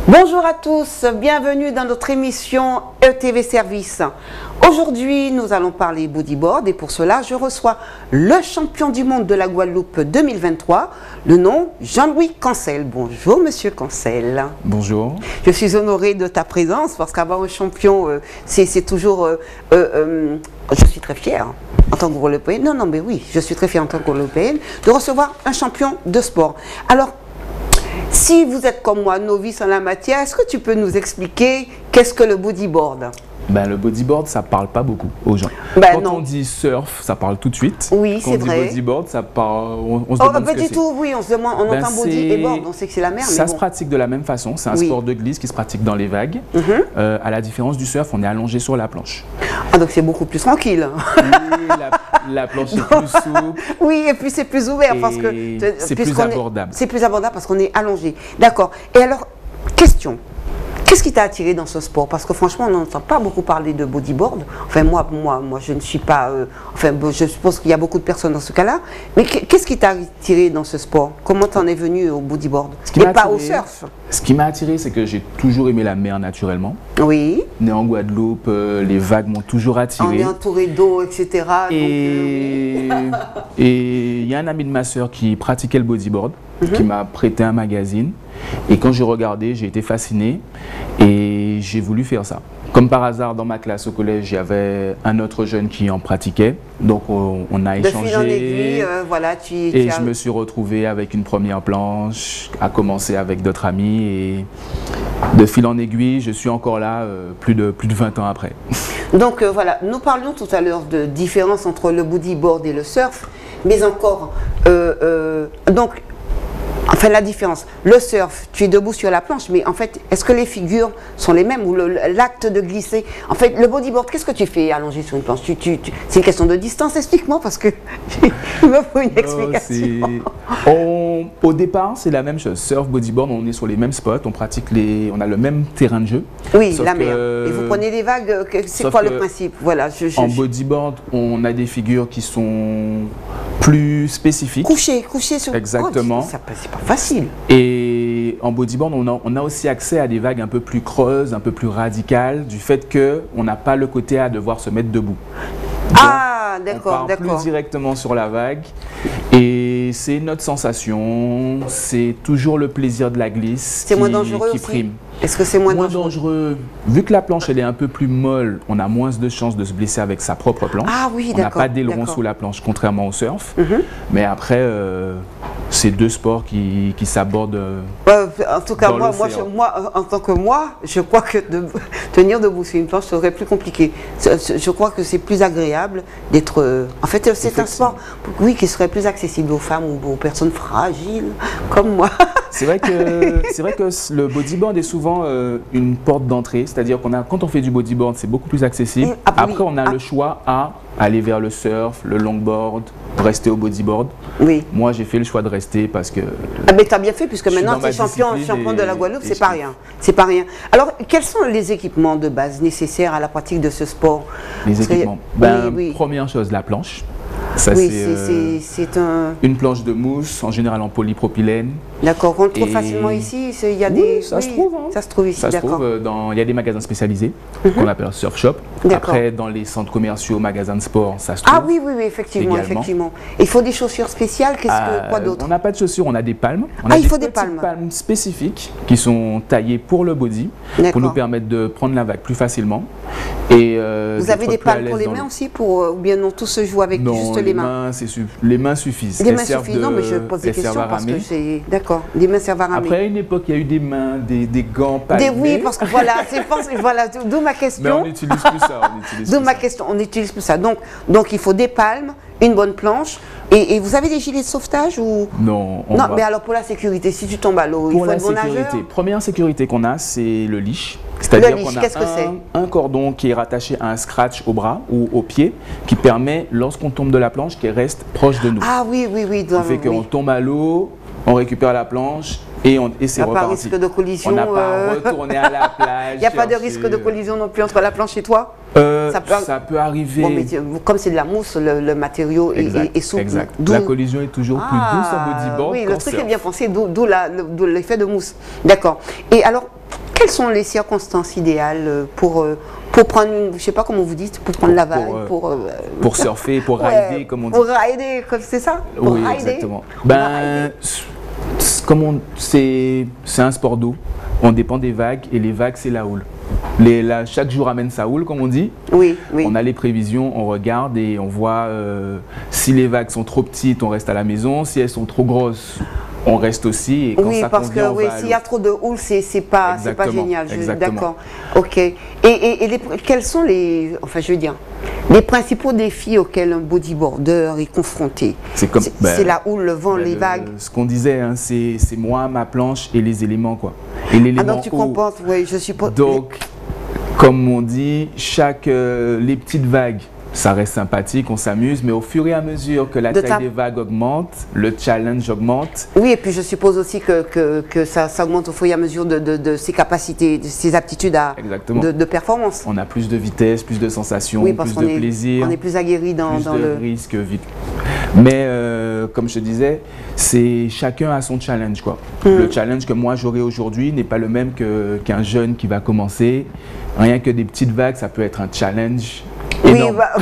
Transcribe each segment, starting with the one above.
Bonjour à tous, bienvenue dans notre émission ETV Service. Aujourd'hui, nous allons parler bodyboard et pour cela, je reçois le champion du monde de la Guadeloupe 2023, le nom Jean-Louis Cancel. Bonjour Monsieur Cancel. Bonjour. Je suis honorée de ta présence parce qu'avoir un champion, c'est toujours... je suis très fière en tant qu'Européenne, non mais oui, je suis très fière en tant qu'Européenne de recevoir un champion de sport. Alors, si vous êtes comme moi, novice en la matière, est-ce que tu peux nous expliquer qu'est-ce que le bodyboard? Le bodyboard, ça parle pas beaucoup aux gens. Quand on dit surf, ça parle tout de suite. Oui, c'est vrai. Quand on dit bodyboard, ça parle, on se demande ce que c'est. Oui, on se demande, on entend body et board, on sait que c'est la mer. Ça se pratique de la même façon, c'est un sport de glisse qui se pratique dans les vagues. À la différence du surf, on est allongé sur la planche. Ah, donc c'est beaucoup plus tranquille. Oui, la planche est plus souple. Oui, et puis c'est plus ouvert parce que c'est plus abordable. C'est plus abordable parce qu'on est allongé. D'accord. Et alors, question. Qu'est-ce qui t'a attiré dans ce sport? Parce que franchement, on n'entend pas beaucoup parler de bodyboard. Enfin, moi je ne suis pas... je suppose qu'il y a beaucoup de personnes dans ce cas-là. Mais qu'est-ce qui t'a attiré dans ce sport? Comment t'en es venu au bodyboard? Et pas au surf? Ce qui m'a attiré, c'est que j'ai toujours aimé la mer naturellement. Oui. Né en Guadeloupe, les vagues m'ont toujours attiré. On est entouré d'eau, etc. Et il y a un ami de ma soeur qui pratiquait le bodyboard, qui m'a prêté un magazine. Et quand j'ai regardé, j'ai été fasciné et j'ai voulu faire ça. Comme par hasard, dans ma classe au collège, il y avait un autre jeune qui en pratiquait. Donc on a échangé. De fil en aiguille, voilà, je me suis retrouvé avec une première planche, à commencer avec d'autres amis. Et de fil en aiguille, je suis encore là plus de 20 ans après. Donc voilà, nous parlions tout à l'heure de différence entre le bodyboard et le surf. Mais encore, enfin, la différence, le surf, tu es debout sur la planche, mais en fait, est-ce que les figures sont les mêmes ou l'acte de glisser? En fait, le bodyboard, qu'est-ce que tu fais allongé sur une planche? C'est une question de distance, explique-moi, parce que il me faut une explication. Au départ, c'est la même chose. Surf, bodyboard, on est sur les mêmes spots, on a le même terrain de jeu. Oui, la mer. Et vous prenez des vagues, c'est quoi le principe? Voilà, en bodyboard, on a des figures qui sont plus spécifiques. Couché sur... Exactement. C'est pas facile. Et en bodyboard, on a aussi accès à des vagues un peu plus creuses, un peu plus radicales, du fait qu'on n'a pas le côté à devoir se mettre debout. Donc, d'accord, on part plus directement sur la vague et c'est notre sensation, c'est toujours le plaisir de la glisse qui prime. Est-ce que c'est moins dangereux? Vu que la planche elle est un peu plus molle, on a moins de chances de se blesser avec sa propre planche. Ah oui, on n'a pas d'aileron sous la planche, contrairement au surf. Mais après, c'est deux sports qui s'abordent. En tout cas, moi, en tant que moi, je crois que tenir debout sur une planche serait plus compliqué. Je crois que c'est plus agréable d'être... en fait, c'est un sport, oui, qui serait plus accessible aux femmes ou aux personnes fragiles, comme moi. C'est vrai que le bodyboard est souvent une porte d'entrée, c'est-à-dire quand on fait du bodyboard, c'est beaucoup plus accessible. Après, on a le choix à aller vers le surf, le longboard, rester au bodyboard. Oui. Moi, j'ai fait le choix de rester parce que... mais tu as bien fait, puisque maintenant, tu es champion de la Guadeloupe, c'est pas rien. C'est pas rien. Alors, quels sont les équipements de base nécessaires à la pratique de ce sport? Les équipements. Première chose, la planche. Ça, c'est une planche de mousse, en général en polypropylène. D'accord, on le trouve facilement ici. Il y a ça se trouve. Hein. Ça se trouve ici, d'accord. Il y a des magasins spécialisés qu'on appelle surf shop. Après, dans les centres commerciaux, magasins de sport, ça se trouve. Ah oui, effectivement. Il faut des chaussures spéciales. Quoi d'autre? On n'a pas de chaussures, on a des palmes. Il faut des palmes. Palmes spécifiques qui sont taillées pour le body, pour nous permettre de prendre la vague plus facilement. Et, vous avez des palmes pour les mains aussi, ou bien non, tout se joue avec juste les mains? Les mains suffisent. Les mains suffisent. Non, mais je pose des questions parce que c'est... D'accord, les mains servent à ramer. Après, à une époque, il y a eu des mains, des gants palmés. Oui, parce que voilà, d'où ma question. Mais on n'utilise plus ça. D'où ma question, on n'utilise plus ça. Donc, il faut des palmes, une bonne planche. Et vous avez des gilets de sauvetage ou... Non. Mais alors pour la sécurité, si tu tombes à l'eau, il faut être bon nageur. Première sécurité qu'on a, c'est le leash. C'est-à-dire qu'on a un cordon qui est rattaché à un scratch au bras ou au pied qui permet, lorsqu'on tombe de la planche, qu'elle reste proche de nous. Ah oui. Ça fait qu'on tombe à l'eau, on récupère la planche et c'est reparti. Il n'y a pas de risque de collision. On n'a pas retourné à la plage. Il n'y a pas de risque de collision non plus entre la planche et toi? Ça peut arriver. Bon, mais comme c'est de la mousse, le matériau est souple. Exact. La collision est toujours plus douce en bodyboard. Oui, le truc est bien pensé, d'où l'effet de mousse. D'accord. Et alors, quelles sont les circonstances idéales pour prendre, je ne sais pas comment vous dites, pour prendre la vague, pour surfer, pour rider, comme on dit. Pour rider, c'est ça? Pour oui, rider. Exactement. C'est un sport d'eau. On dépend des vagues et les vagues, c'est la houle. Chaque jour amène sa houle, comme on dit. Oui, oui. On a les prévisions, on regarde et on voit si les vagues sont trop petites, on reste à la maison. Si elles sont trop grosses, on reste aussi. Et quand oui, ça parce convient, que s'il y a trop de houle, c'est pas génial. D'accord. Ok. Et quels sont les principaux défis auxquels un bodyboarder est confronté? C'est la houle, le vent, les vagues. Ce qu'on disait, hein, c'est moi, ma planche et les éléments, quoi. Et l'élément donc tu comportes, oui, je suppose. Donc, comme on dit, les petites vagues, ça reste sympathique, on s'amuse, mais au fur et à mesure que la taille des vagues augmente, le challenge augmente. Oui, et puis je suppose aussi que ça augmente au fur et à mesure de ses capacités, de ses aptitudes de performance. On a plus de vitesse, plus de sensations, plus de plaisir. On est plus aguerri dans le risque vite. Mais comme je te disais, c'est chacun a son challenge, quoi. Le challenge que moi j'aurai aujourd'hui n'est pas le même qu'un jeune qui va commencer. Rien que des petites vagues, ça peut être un challenge. Oui,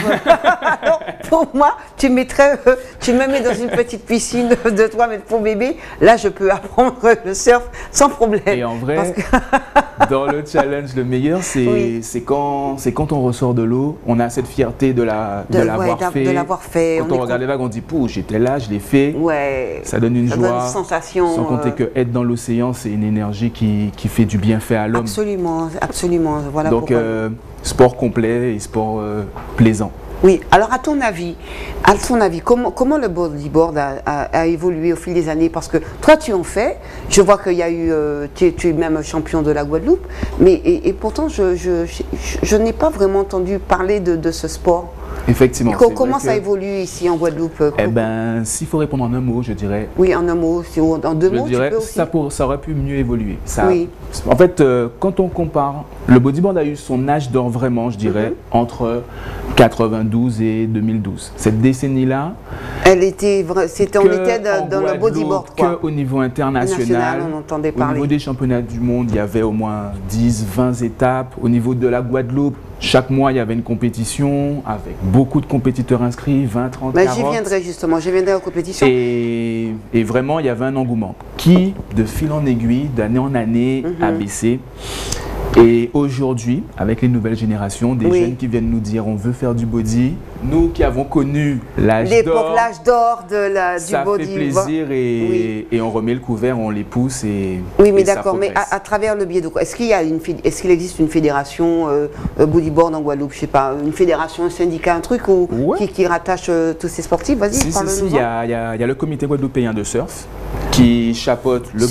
alors, pour moi, tu me mets dans une petite piscine de 3 mètres pour bébé. Là, je peux apprendre le surf sans problème. Et en vrai, dans le challenge, le meilleur, c'est quand on ressort de l'eau, on a cette fierté de l'avoir fait. Quand on regarde les vagues, on dit, pouh, j'étais là, je l'ai fait. Ouais. Ça donne une joie. Donne une sensation. Sans compter que être dans l'océan, c'est une énergie qui fait du bienfait à l'homme. Absolument, absolument. Voilà. Donc, sport complet et sport plaisant. Oui, alors à ton avis, comment le bodyboard a évolué au fil des années? Parce que toi, tu en fais, je vois qu'il y a eu, tu es même champion de la Guadeloupe, mais et pourtant, je n'ai pas vraiment entendu parler de ce sport. Effectivement. Comment ça évolue ici en Guadeloupe? Eh bien, s'il faut répondre en un mot, je dirais. Oui, en un mot, en deux mots, je dirais, tu peux aussi. Ça aurait pu mieux évoluer. Oui. En fait, quand on compare, le bodyboard a eu son âge d'or vraiment, je dirais, entre 92 et 2012. Cette décennie-là. On était dans le bodyboard. Qu'au niveau international, on entendait parler. Au niveau des championnats du monde, il y avait au moins 10, 20 étapes. Au niveau de la Guadeloupe, chaque mois, il y avait une compétition avec beaucoup de compétiteurs inscrits, 20, 30, 40. J'y viendrai justement, aux compétitions. Et vraiment, il y avait un engouement qui, de fil en aiguille, d'année en année, a baissé. Et aujourd'hui, avec les nouvelles générations, des jeunes qui viennent nous dire on veut faire du body, nous qui avons connu l'âge d'or du body, ça fait plaisir et on remet le couvert, on les pousse et oui, mais d'accord, mais à travers le biais de quoi? Est-ce qu'il existe une fédération bodyboard en Guadeloupe? Je sais pas, une fédération, un syndicat, un truc qui rattache tous ces sportifs? Vas-y, parle-nous. Il y a le comité guadeloupéen de surf qui chapeaute le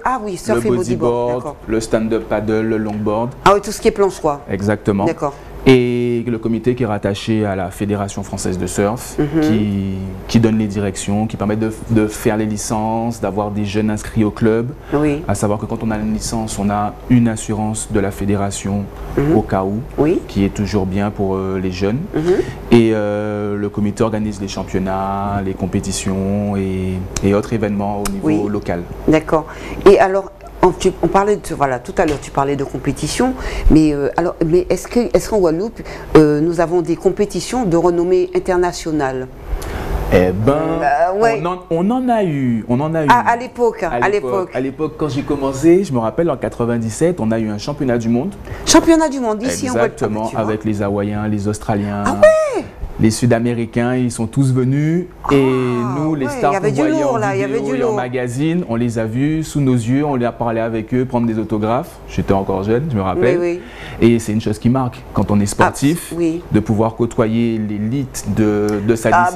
bodyboard, le stand-up paddle, le longboard. Ah oui, tout ce qui est planche, quoi. Exactement. D'accord. Et le comité qui est rattaché à la Fédération française de surf, qui donne les directions, qui permet de faire les licences, d'avoir des jeunes inscrits au club. Oui. À savoir que quand on a une licence, on a une assurance de la fédération au cas où, qui est toujours bien pour les jeunes. Et le comité organise les championnats, les compétitions et autres événements au niveau local. D'accord. Et alors, on parlait tout à l'heure tu parlais de compétition, mais est-ce qu'en Guadeloupe nous avons des compétitions de renommée internationale? Eh ben, on en a eu. À l'époque. À l'époque, quand j'ai commencé, je me rappelle en 97, on a eu un championnat du monde. Championnat du monde ici en Guadeloupe. Exactement, avec les Hawaïens, les Australiens. Ah ouais! Les Sud-Américains, ils sont tous venus et nous, les stars qu'on voyait en vidéo et en magazine, on les a vus sous nos yeux, on les a parlé avec eux, prendre des autographes. J'étais encore jeune, je me rappelle. Oui. Et c'est une chose qui marque quand on est sportif, de pouvoir côtoyer l'élite de sa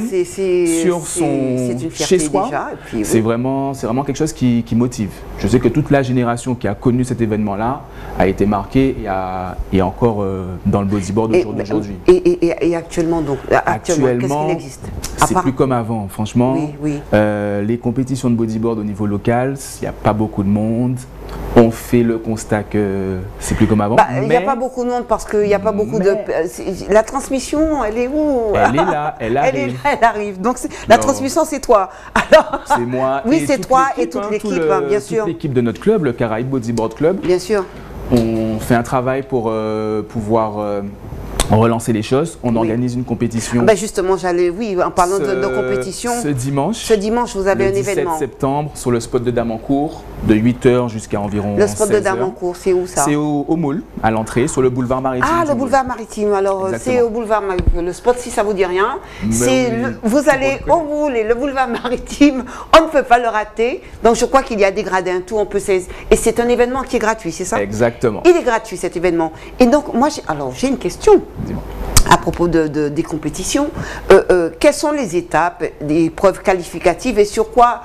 discipline chez soi. C'est vraiment quelque chose qui motive. Je sais que toute la génération qui a connu cet événement-là a été marquée et encore dans le bodyboard aujourd'hui. Et actuellement, qu'est-ce qu'il existe? C'est plus comme avant, franchement. Les compétitions de bodyboard au niveau local, il n'y a pas beaucoup de monde. On fait le constat que c'est plus comme avant. Il n'y a pas beaucoup de monde parce qu'il n'y a pas beaucoup de... La transmission, elle est où? Elle est là, elle arrive. Elle arrive. Donc la transmission, c'est toi. C'est moi. Oui, c'est toi et toute l'équipe, bien sûr. Toute l'équipe de notre club, le Caraïbe Bodyboard Club. Bien sûr. on fait un travail pour pouvoir relancer les choses. On organise une compétition. Ben justement, oui, en parlant de compétition. Ce dimanche, vous avez un événement. Le 17 septembre, sur le spot de Damancourt, de 8h jusqu'à environ 16h. Le spot de Damancourt, c'est où ça? C'est au Moule, à l'entrée, sur le boulevard maritime. Ah, le boulevard maritime. Alors, c'est au boulevard maritime. Le spot, si ça vous dit rien, vous allez au Moule et le boulevard maritime, on ne peut pas le rater. Donc, je crois qu'il y a des gradins, tout, on peut saisir. Et c'est un événement qui est gratuit, c'est ça? Exactement. Il est gratuit, cet événement. Et donc, moi, j'ai une question. À propos des compétitions, quelles sont les étapes, des preuves qualificatives et sur quoi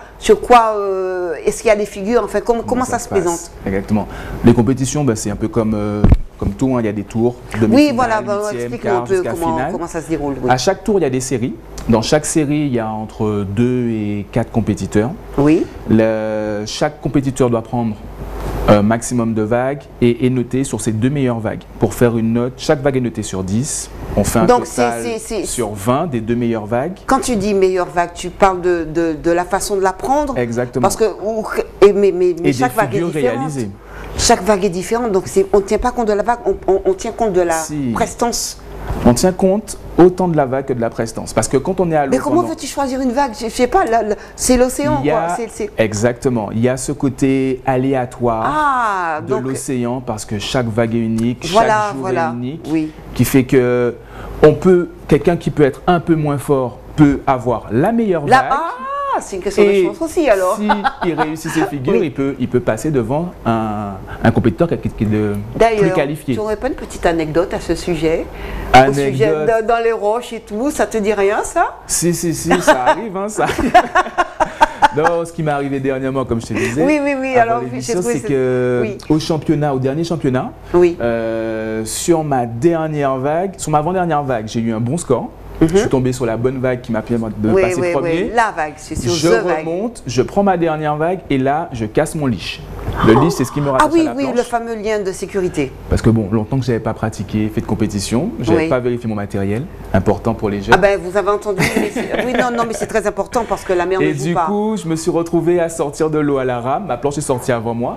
est-ce qu'il y a des figures, enfin comment ça se présente? Exactement. Les compétitions, c'est un peu comme tout, hein, il y a des tours. Oui, voilà, explique-nous un peu comment ça se déroule. Oui. À chaque tour, il y a des séries. Dans chaque série, il y a entre 2 et 4 compétiteurs. Oui. Chaque compétiteur doit prendre un maximum de vagues et est noté sur ses 2 meilleures vagues. Pour faire une note, chaque vague est notée sur 10. On fait un total sur 20 des 2 meilleures vagues. Quand tu dis meilleure vague, tu parles de la façon de la prendre? Exactement. Parce que, mais chaque vague est différente. Réalisées. Chaque vague est différente, donc on ne tient pas compte de la vague, on tient compte de la prestance. On tient compte autant de la vague que de la prestance. Parce que quand on est à l'eau... Mais comment veux-tu choisir une vague? Je ne sais pas, c'est l'océan. Exactement. Il y a ce côté aléatoire de l'océan parce que chaque vague est unique, chaque jour est unique, qui fait que quelqu'un qui peut être un peu moins fort peut avoir la meilleure vague. C'est une question de chance aussi alors. S'il réussit ses figures, il peut passer devant un compétiteur qui est plus qualifié. Tu n'aurais pas une petite anecdote à ce sujet? Dans les roches et tout, ça te dit rien ça? Si, ça arrive, hein, ça arrive. Non, ce qui m'est arrivé dernièrement, comme je te disais. Oui. Alors, c'est que au dernier championnat, sur ma avant-dernière vague, j'ai eu un bon score. Je suis tombé sur la bonne vague qui m'a permis de passer premier. La vague, c'est sur je remonte, je prends ma dernière vague et là, je casse mon leash. Le leash, c'est ce qui me rattache à la planche. Le fameux lien de sécurité. Parce que longtemps que je n'avais pas pratiqué, fait de compétition, je n'avais pas vérifié mon matériel, important pour les jeunes. Ah ben, vous avez entendu. Mais c'est très important parce que la mer ne joue pas. Et du coup, je me suis retrouvé à sortir de l'eau à la rame. Ma planche est sortie avant moi.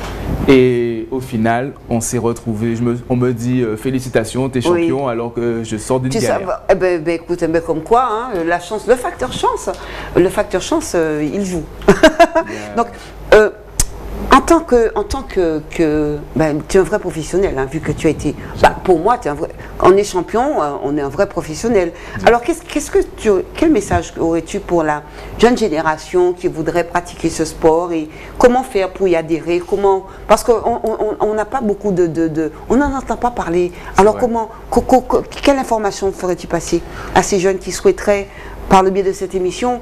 Et au final, on s'est retrouvés. On me dit félicitations, t'es champion, alors que je sors d'une galère. Écoute, comme quoi, hein, la chance, le facteur chance, il joue. Donc, en tant que tu es un vrai professionnel, hein, vu que tu as été. Pour moi, on est champion, on est un vrai professionnel. Alors, quel message aurais-tu pour la jeune génération qui voudrait pratiquer ce sport et comment faire pour y adhérer? Parce qu'on n'a pas beaucoup on n'en entend pas parler. Alors, quelle information ferais-tu passer à ces jeunes qui souhaiteraient, par le biais de cette émission,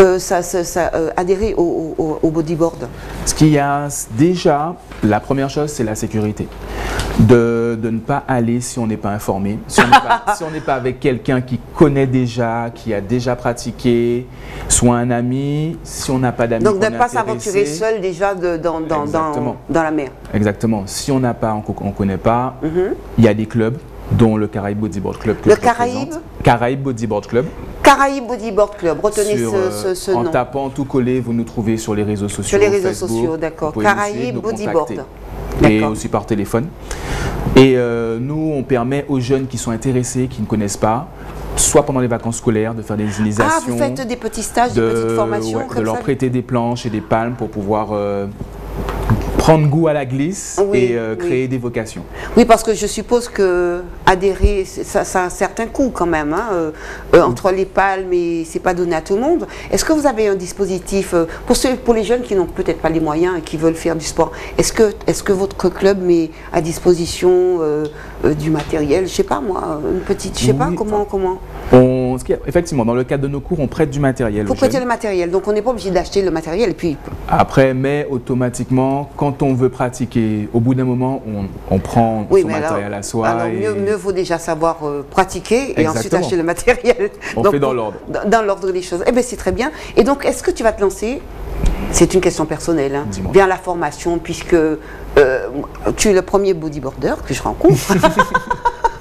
adhérer au bodyboard? Ce qu'il y a déjà, la première chose, c'est la sécurité. De ne pas aller si on n'est pas informé, si on n'est pas avec quelqu'un qui connaît déjà, qui a déjà pratiqué, soit un ami, si on n'a pas d'amis. Donc de ne pas s'aventurer seul déjà dans la mer. Exactement. Si on n'a pas, on ne connaît pas, il y a des clubs, dont le Caraïbe Bodyboard Club que je représente. Caraïbe Bodyboard Club. Caraïbe Bodyboard Club, retenez ce nom. En tapant tout collé, vous nous trouvez sur les réseaux sociaux. Sur les réseaux sociaux, d'accord. Caraïbe Bodyboard. Et aussi par téléphone. Et nous, on permet aux jeunes qui sont intéressés, qui ne connaissent pas, soit pendant les vacances scolaires, de faire des initiations. Ah, vous faites des petits stages, des petites formations comme de leur prêter des planches et des palmes pour pouvoir prendre goût à la glisse et créer des vocations. Oui, parce que je suppose que adhérer, ça a un certain coût quand même, hein, entre les palmes et c'est pas donné à tout le monde. Est-ce que vous avez un dispositif pour les jeunes qui n'ont peut-être pas les moyens et qui veulent faire du sport? Est-ce que votre club met à disposition du matériel? Je sais pas moi, une petite, je sais pas comment. Effectivement, dans le cadre de nos cours, on prête du matériel. Faut prêter le matériel, donc on n'est pas obligé d'acheter le matériel et puis. Après, mais automatiquement, quand on veut pratiquer, au bout d'un moment, on prend son matériel à soi. Alors mieux vaut déjà savoir pratiquer et ensuite acheter le matériel. On fait dans l'ordre. Dans l'ordre des choses. Eh bien, c'est très bien. Et donc, est-ce que tu vas te lancer? C'est une question personnelle, hein, vers la formation, puisque tu es le premier bodyboarder que je rencontre.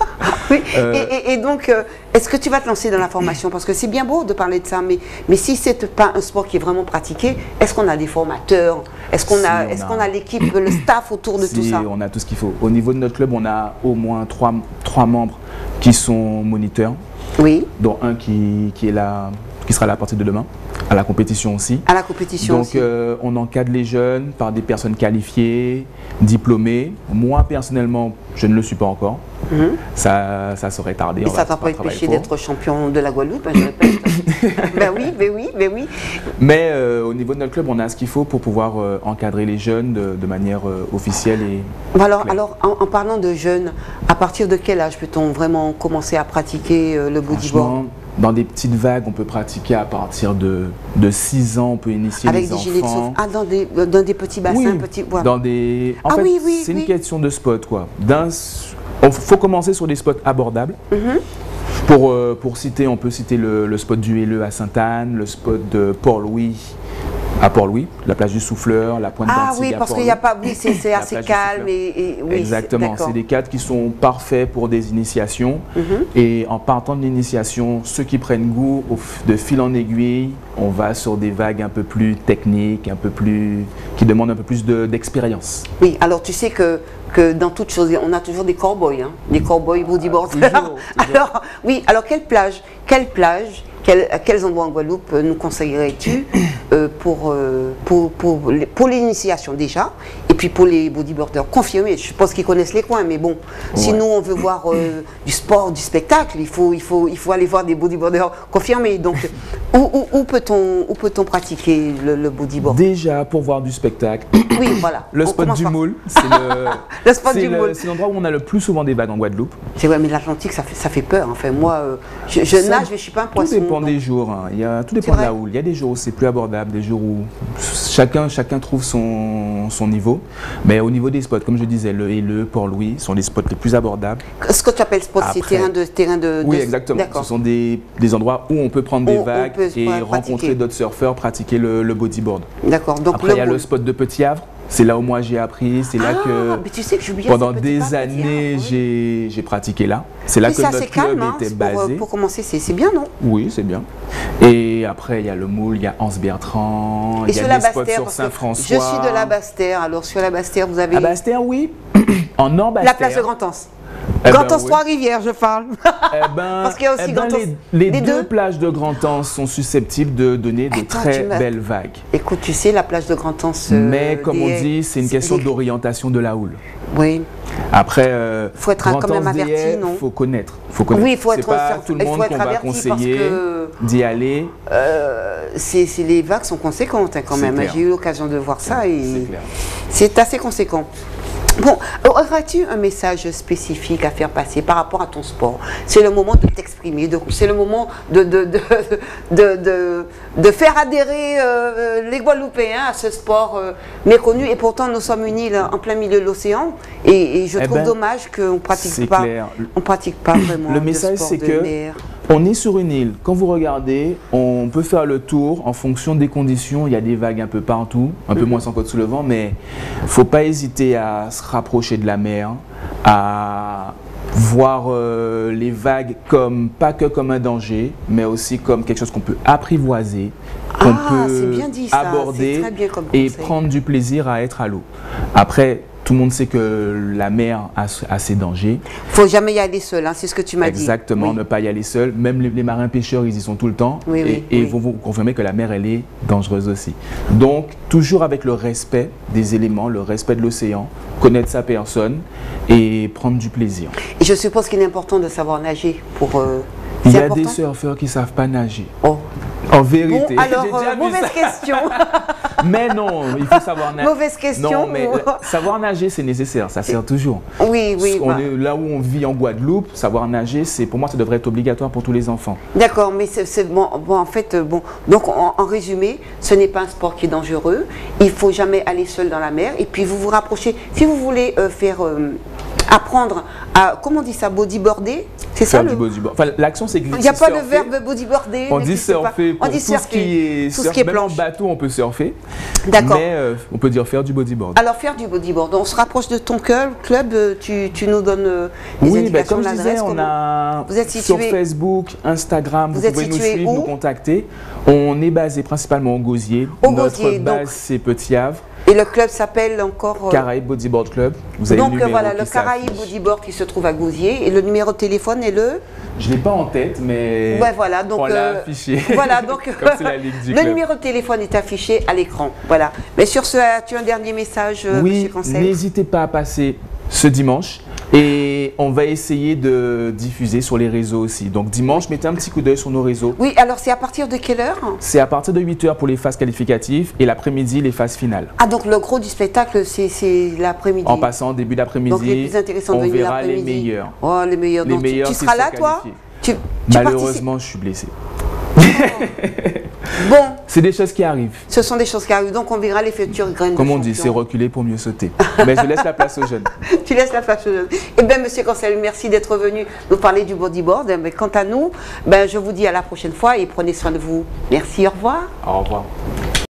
Oui. Et donc, est-ce que tu vas te lancer dans la formation? Parce que c'est bien beau de parler de ça, mais si ce n'est pas un sport qui est vraiment pratiqué, est-ce qu'on a des formateurs? Est-ce qu'on a l'équipe, le staff autour de tout ça? On a tout ce qu'il faut. Au niveau de notre club, on a au moins trois membres qui sont moniteurs, oui, dont un qui est là, qui sera là à partir de demain, à la compétition aussi. À la compétition donc, aussi. On encadre les jeunes par des personnes qualifiées, diplômées. Moi, personnellement, je ne le suis pas encore. Ça serait tardé. Et ça t'a pas empêché d'être champion de la Guadeloupe, hein, je répète. Ben oui. Mais au niveau de notre club, on a ce qu'il faut pour pouvoir encadrer les jeunes de manière officielle. Alors en parlant de jeunes, à partir de quel âge peut-on vraiment commencer à pratiquer le bodyboard? Dans des petites vagues, on peut pratiquer à partir de 6 ans, on peut initier avec les des enfants. Gilets de sauve. Ah, dans des petits bassins, oui, petits... Ouais. Dans des... En fait, oui, c'est une question de spot, quoi. Il faut commencer sur des spots abordables. Pour citer, on peut citer le spot du Helleux à Sainte-Anne, le spot de Port-Louis à Port-Louis, la plage du Souffleur, la pointe d'Antilles. Ah oui, parce qu'il n'y a pas... Oui, c'est assez calme. Oui, exactement, c'est des cadres qui sont parfaits pour des initiations. Et en partant de l'initiation, ceux qui prennent goût, de fil en aiguille, on va sur des vagues un peu plus techniques, qui demandent un peu plus d'expérience. Oui, alors tu sais que dans toutes choses, on a toujours des cow-boys, hein, des cow-boys bodyboarders. Alors, oui, alors quels endroits en Guadeloupe nous conseillerais-tu pour l'initiation déjà, et puis pour les bodyboarders confirmés? Je pense qu'ils connaissent les coins, mais bon, si nous on veut voir du sport, du spectacle, il faut aller voir des bodyboarders confirmés. Donc, où peut-on pratiquer le bodyboard? Déjà, pour voir du spectacle, oui, voilà. Le spot du Moule, c'est l'endroit où on a le plus souvent des vagues en Guadeloupe. C'est vrai, mais l'Atlantique, ça fait peur. Enfin, moi, je nage, mais je ne suis pas un poisson. Tout dépend des jours. Hein. Tout dépend de la houle. Il y a des jours où c'est plus abordable, des jours où chacun trouve son niveau. Mais au niveau des spots, comme je disais, le Helleux, Port-Louis sont les spots les plus abordables. Ce que tu appelles spot, c'est terrain de... Oui, exactement. Ce sont des endroits où on peut prendre des vagues et rencontrer d'autres surfeurs, pratiquer le bodyboard. D'accord. Après, il y a le spot de Petit Havre. C'est là où moi j'ai appris, c'est là que mais tu sais que pendant des années j'ai pratiqué là. C'est là que notre club était basé. Pour commencer, c'est bien, non? Oui, c'est bien. Et après, il y a le Moule, il y a Anse Bertrand, il y a des spots sur Saint-François. Je suis de la Basse-Terre, alors sur la Basse-Terre, vous avez... À Basse-Terre, oui. En Nord-Basse-Terre. La place de Grand-Anse. Grand-Anse, Trois-Rivières, je parle. Parce qu'il y a aussi Grand-Anse. Les deux plages de Grand-Anse sont susceptibles de donner de très belles vagues. Écoute, tu sais, la plage de Grand-Anse... Mais comme on dit, c'est une question d'orientation de la houle. Oui. Après, faut être quand même averti, non? Faut connaître. Oui, il faut être pas tout le monde qu'on va conseiller d'y aller. Les vagues sont conséquentes hein, quand même. J'ai eu l'occasion de voir ça et c'est assez conséquent. Bon, aurais-tu un message spécifique à faire passer par rapport à ton sport? C'est le moment de t'exprimer, c'est le moment de faire adhérer les Guadeloupéens à ce sport méconnu. Et pourtant, nous sommes une île en plein milieu de l'océan. Et je trouve dommage qu'on ne pratique pas vraiment le message, c'est que on est sur une île. Quand vous regardez, on peut faire le tour en fonction des conditions. Il y a des vagues un peu partout, un peu moins sans côte sous le vent, mais il ne faut pas hésiter à se rapprocher de la mer, à voir les vagues pas que comme un danger, mais aussi comme quelque chose qu'on peut apprivoiser, qu'on peut aborder et prendre du plaisir à être à l'eau. Après, tout le monde sait que la mer a ses dangers. Il ne faut jamais y aller seul, hein, c'est ce que tu m'as dit. Exactement, ne pas y aller seul. Même les marins pêcheurs, ils y sont tout le temps. Et ils vont vous confirmer que la mer, elle est dangereuse aussi. Donc, toujours avec le respect des éléments, le respect de l'océan, connaître sa personne et prendre du plaisir. Et je suppose qu'il est important de savoir nager pour... Il y a des surfeurs qui ne savent pas nager. Oh. En vérité. Bon, alors, mauvaise question. Mais non, il faut savoir nager. Mauvaise question. Non, mais savoir nager, c'est nécessaire, ça sert toujours. Oui. Là où on vit en Guadeloupe, savoir nager, pour moi, ça devrait être obligatoire pour tous les enfants. D'accord, mais en fait, donc en résumé, ce n'est pas un sport qui est dangereux. Il ne faut jamais aller seul dans la mer. Et puis, vous vous rapprochez. Si vous voulez apprendre à, comment on dit ça, bodyboarder, C'est ça du bodyboard. Enfin, l'action, c'est il n'y a pas le verbe bodyboarder. On dit surfer pour tout ce qui est même en bateau, on peut surfer. D'accord. Mais on peut dire faire du bodyboard. Alors, faire du bodyboard. On se rapproche de ton club. Tu nous donnes des indications, comme je disais, vous êtes situé sur Facebook, Instagram, vous pouvez nous suivre, nous contacter. On est basé principalement au Gosier. Notre base, c'est Petit Havre. Et le club s'appelle encore Caraïbes Bodyboard Club. Vous avez donc le numéro voilà, le Caraïbes Bodyboard qui se trouve à Gosier. Et le numéro de téléphone est le... Je ne l'ai pas en tête, mais voilà, donc, on l'a affiché. Voilà, donc comme c'est la ligue du club. Le numéro de téléphone est affiché à l'écran. Voilà. Mais sur ce, as-tu un dernier message, oui, M. Cancel? N'hésitez pas à passer ce dimanche. Et on va essayer de diffuser sur les réseaux aussi. Donc dimanche, mettez un petit coup d'œil sur nos réseaux. Oui, alors c'est à partir de quelle heure? C'est à partir de 8 h pour les phases qualificatives et l'après-midi, les phases finales. Ah, donc le gros du spectacle, c'est l'après-midi. En passant début d'après-midi, donc les plus intéressants on verra les meilleurs. Oh, les meilleurs. Les donc, meilleurs tu seras là, toi? Malheureusement, je suis blessé. Bon. C'est des choses qui arrivent. Ce sont des choses qui arrivent. Donc on verra les futures graines. Comme on dit, c'est reculer pour mieux sauter. Mais je laisse la place aux jeunes. Tu laisses la place aux jeunes. Eh bien, Monsieur Cancel, merci d'être venu nous parler du bodyboard. Mais quant à nous, je vous dis à la prochaine fois et prenez soin de vous. Merci, au revoir. Au revoir.